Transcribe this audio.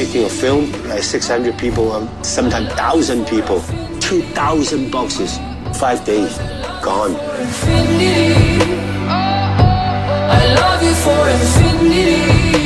making a film, like 600 people, sometimes 1,000 people, 2,000 boxes, 5 days, gone. Infinity. I love you for infinity.